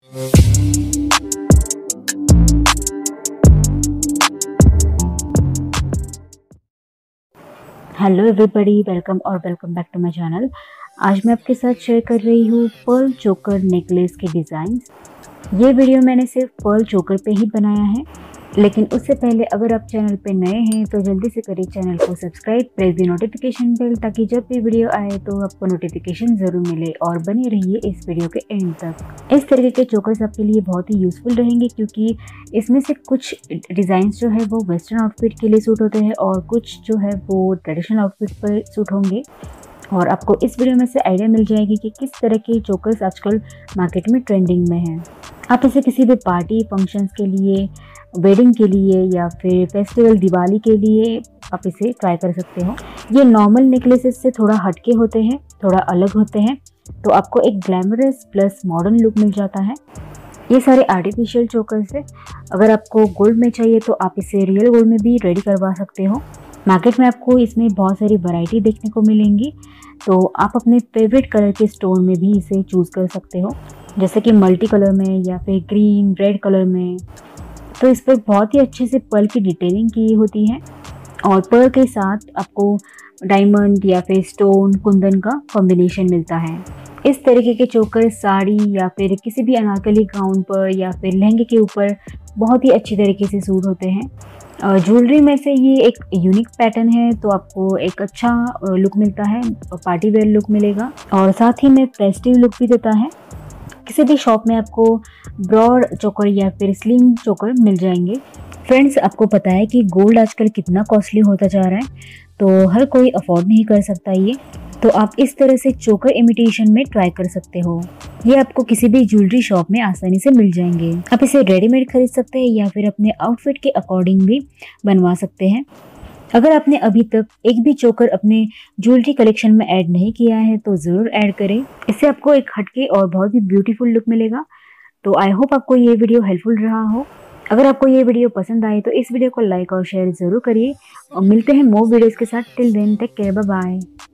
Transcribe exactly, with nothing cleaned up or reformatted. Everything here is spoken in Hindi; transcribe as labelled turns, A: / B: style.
A: हेलो एवरीबॉडी, वेलकम और welcome back to my channel. आज मैं आपके साथ शेयर कर रही हूँ पर्ल चोकर नेकलेस के डिज़ाइंस। ये वीडियो मैंने सिर्फ पर्ल चोकर पे ही बनाया है, लेकिन उससे पहले अगर आप चैनल पे नए हैं तो जल्दी से करिए चैनल को subscribe, press the notification bell, ताकि जब भी वीडियो आए तो आपको नोटिफिकेशन ज़रूर मिले। और बने रहिए इस वीडियो के एंड तक। इस तरीके के चोकर्स आपके लिए बहुत ही यूज़फुल रहेंगे, क्योंकि इसमें से कुछ डिज़ाइंस जो है वो वेस्टर्न आउटफिट के लिए सूट होते हैं और कुछ जो है वो ट्रेडिशनल आउटफिट पर सूट होंगे। और आपको इस वीडियो में से आइडिया मिल जाएगी कि किस तरह के चोकर्स आजकल मार्केट में ट्रेंडिंग में हैं। आप इसे किसी भी पार्टी फंक्शंस के लिए, वेडिंग के लिए या फिर फेस्टिवल दिवाली के लिए आप इसे ट्राई कर सकते हो। ये नॉर्मल नेकलेसेस से थोड़ा हटके होते हैं, थोड़ा अलग होते हैं, तो आपको एक ग्लैमरस प्लस मॉडर्न लुक मिल जाता है। ये सारे आर्टिफिशियल चोकर्स है। अगर आपको गोल्ड में चाहिए तो आप इसे रियल गोल्ड में भी रेडी करवा सकते हो। मार्केट में आपको इसमें बहुत सारी वैरायटी देखने को मिलेंगी, तो आप अपने फेवरेट कलर के स्टोन में भी इसे चूज़ कर सकते हो, जैसे कि मल्टी कलर में या फिर ग्रीन रेड कलर में। तो इस पर बहुत ही अच्छे से पर्ल की डिटेलिंग की होती है और पर्ल के साथ आपको डायमंड या फिर स्टोन कुंदन का कॉम्बिनेशन मिलता है। इस तरीके के चोकर साड़ी या फिर किसी भी अनारकली गाउन पर या फिर लहंगे के ऊपर बहुत ही अच्छी तरीके से सूट होते हैं। ज्वेलरी में से ये एक यूनिक पैटर्न है, तो आपको एक अच्छा लुक मिलता है, पार्टी वेयर लुक मिलेगा और साथ ही में फेस्टिव लुक भी देता है। किसी भी शॉप में आपको ब्रॉड चोकर या फिर स्लिम चोकर मिल जाएंगे। फ्रेंड्स, आपको पता है कि गोल्ड आजकल कितना कॉस्टली होता जा रहा है, तो हर कोई अफोर्ड नहीं कर सकता ये, तो आप इस तरह से चोकर इमिटेशन में ट्राई कर सकते हो। ये आपको किसी भी ज्वेलरी शॉप में आसानी से मिल जाएंगे। आप इसे रेडीमेड खरीद सकते हैं या फिर अपने आउटफिट के अकॉर्डिंग भी बनवा सकते हैं। अगर आपने अभी तक एक भी चोकर अपने ज्वेलरी कलेक्शन में ऐड नहीं किया है तो ज़रूर ऐड करें। इससे आपको एक हटके और बहुत ही ब्यूटीफुल लुक मिलेगा। तो आई होप आपको ये वीडियो हेल्पफुल रहा हो। अगर आपको ये वीडियो पसंद आए तो इस वीडियो को लाइक और शेयर ज़रूर करिए और मिलते हैं मोर वीडियोज़ के साथ। Till then take care, bye bye.